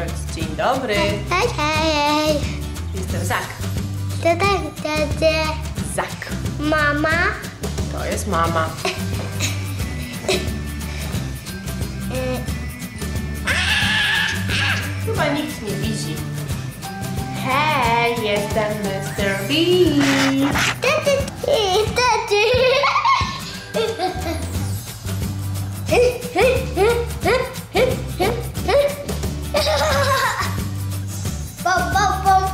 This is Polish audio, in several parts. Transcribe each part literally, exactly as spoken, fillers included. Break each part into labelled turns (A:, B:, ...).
A: Powiedz dzień dobry.
B: Hej, hej.
A: Jestem Zak.
B: Tata, tata.
A: Zak.
B: Mama.
A: To jest mama. Chyba nikt nie widzi. Hej, jestem mister B.
B: Taty, taty. Pom, pom, pom.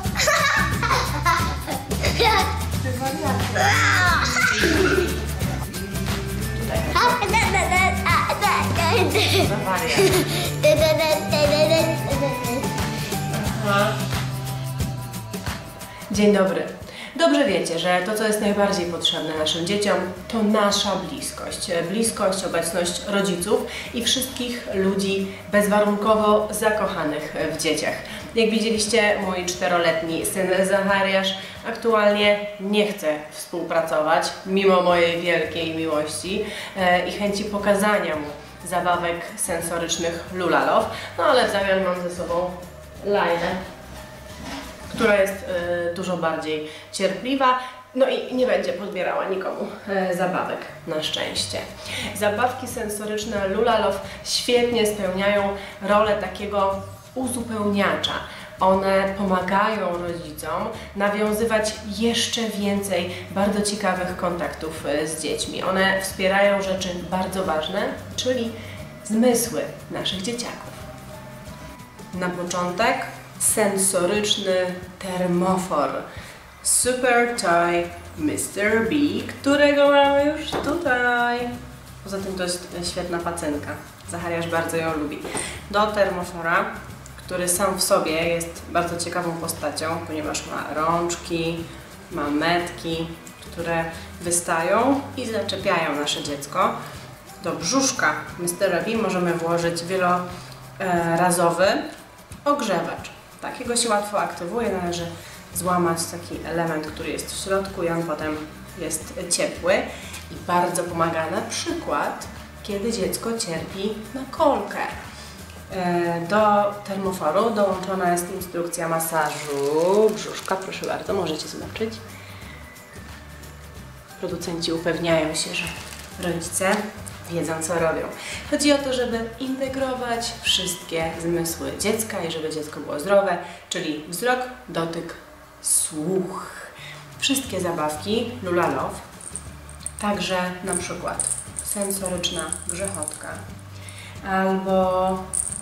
A: Dzień dobry. Dobrze wiecie, że to, co jest najbardziej potrzebne naszym dzieciom, to nasza bliskość. Bliskość, obecność rodziców i wszystkich ludzi bezwarunkowo zakochanych w dzieciach. Jak widzieliście, mój czteroletni syn Zachariasz aktualnie nie chce współpracować, mimo mojej wielkiej miłości e, i chęci pokazania mu zabawek sensorycznych Lula Love. No ale w zamian mam ze sobą Lailę, która jest y, dużo bardziej cierpliwa, no i nie będzie podbierała nikomu y, zabawek, na szczęście. Zabawki sensoryczne Lula Love świetnie spełniają rolę takiego uzupełniacza. One pomagają rodzicom nawiązywać jeszcze więcej bardzo ciekawych kontaktów y, z dziećmi. One wspierają rzeczy bardzo ważne, czyli zmysły naszych dzieciaków. Na początek sensoryczny termofor Super Toy mister B, którego mamy już tutaj. Poza tym to jest świetna pacynka. Zachariasz bardzo ją lubi. Do termofora, który sam w sobie jest bardzo ciekawą postacią, ponieważ ma rączki, ma metki, które wystają i zaczepiają nasze dziecko. Do brzuszka mister B możemy włożyć wielorazowy ogrzewacz. Takiego się łatwo aktywuje, należy złamać taki element, który jest w środku i on potem jest ciepły i bardzo pomaga na przykład, kiedy dziecko cierpi na kolkę. Do termoforu dołączona jest instrukcja masażu brzuszka, proszę bardzo, możecie zobaczyć. Producenci upewniają się, że rodzice wiedzą, co robią. Chodzi o to, żeby integrować wszystkie zmysły dziecka i żeby dziecko było zdrowe, czyli wzrok, dotyk, słuch. Wszystkie zabawki Lula Love, także na przykład sensoryczna grzechotka albo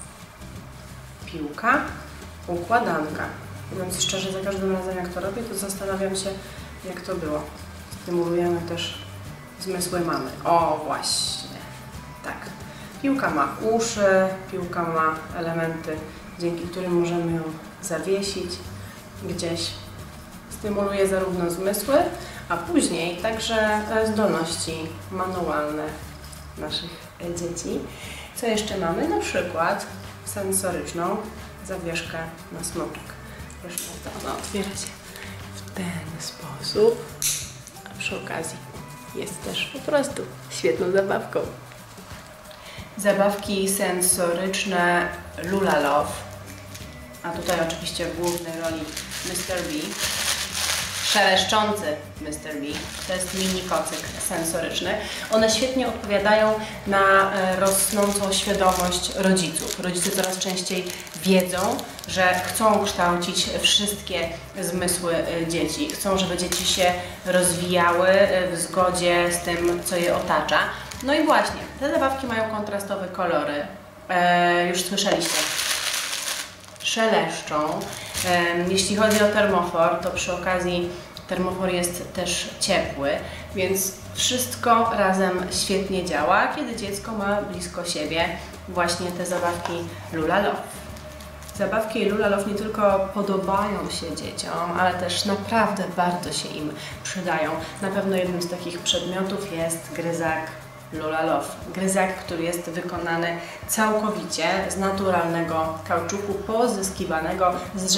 A: piłka, układanka. Mówiąc szczerze, za każdym razem jak to robię, to zastanawiam się, jak to było. Stymulujemy też zmysły mamy. O, właśnie. Tak. Piłka ma uszy, piłka ma elementy, dzięki którym możemy ją zawiesić gdzieś. Stymuluje zarówno zmysły, a później także zdolności manualne naszych dzieci. Co jeszcze mamy? Na przykład sensoryczną zawieszkę na smoczek. Proszę bardzo, ona otwiera się w ten sposób, a przy okazji jest też po prostu świetną zabawką. Zabawki sensoryczne Lula Love, a tutaj oczywiście w głównej roli mister B, szeleszczący mister B, to jest mini kocyk sensoryczny. One świetnie odpowiadają na rosnącą świadomość rodziców. Rodzice coraz częściej wiedzą, że chcą kształcić wszystkie zmysły dzieci. Chcą, żeby dzieci się rozwijały w zgodzie z tym, co je otacza. No i właśnie, te zabawki mają kontrastowe kolory. E, już słyszeliście. Szeleszczą. E, jeśli chodzi o termofor, to przy okazji termofor jest też ciepły, więc wszystko razem świetnie działa, kiedy dziecko ma blisko siebie właśnie te zabawki Lula Love. Zabawki Lula Love nie tylko podobają się dzieciom, ale też naprawdę bardzo się im przydają. Na pewno jednym z takich przedmiotów jest gryzak Lula Love. Gryzak, który jest wykonany całkowicie z naturalnego kauczuku pozyskiwanego z drzew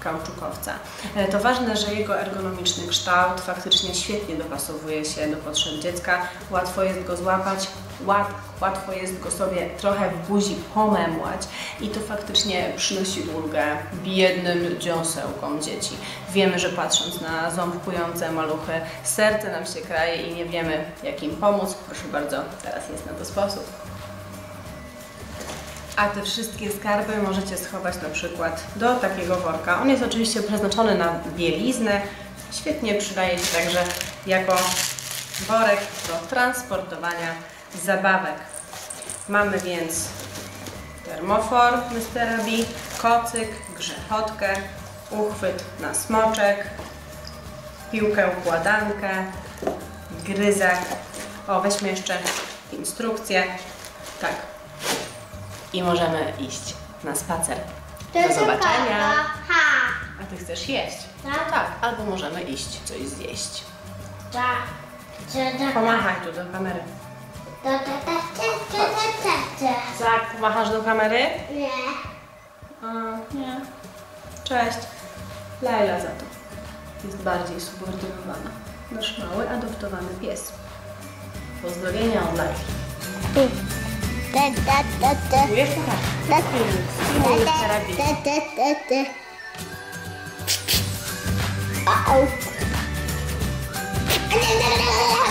A: kauczukowca. E, To ważne, że jego ergonomiczny kształt faktycznie świetnie dopasowuje się do potrzeb dziecka. Łatwo jest go złapać, łat, łatwo jest go sobie trochę w buzi pomemłać i to faktycznie przynosi ulgę biednym dziąsełkom dzieci. Wiemy, że patrząc na ząbkujące maluchy, serce nam się kraje i nie wiemy, jak im pomóc. Proszę bardzo, teraz jest na to sposób. A te wszystkie skarby możecie schować na przykład do takiego worka. On jest oczywiście przeznaczony na bieliznę. Świetnie przydaje się także jako worek do transportowania zabawek. Mamy więc termofor mistera B, kocyk, grzechotkę, uchwyt na smoczek, piłkę układankę, gryzak. O, weźmy jeszcze instrukcję. Tak. I możemy iść na spacer. Do zobaczenia.
B: Ha.
A: A ty chcesz jeść?
B: Tak.
A: Tak, albo możemy iść coś zjeść.
B: Tak.
A: Pomachaj tu do kamery.
B: Ta, ta, ta, ta, ta, ta, ta.
A: Tak, pomachasz do kamery?
B: Nie.
A: A, nie. Cześć. Laila za to jest bardziej subordynowana. Nasz mały, adoptowany pies. Pozdrowienia od Laili.
B: Ta, ta, ta, ta.
A: Czujesz? Pokaż.
B: Ta,
A: Stymuluj
B: ta,
A: terapię.
B: ta, ta, ta, ta. O-o.